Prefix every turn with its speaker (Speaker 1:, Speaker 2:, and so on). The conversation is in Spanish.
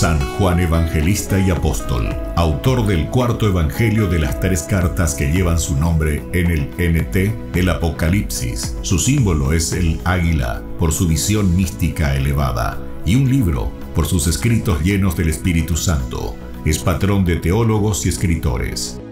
Speaker 1: San Juan Evangelista y Apóstol, autor del cuarto evangelio de las 3 cartas que llevan su nombre en el NT, el Apocalipsis. Su símbolo es el águila, por su visión mística elevada, y un libro, por sus escritos llenos del Espíritu Santo. Es patrón de teólogos y escritores.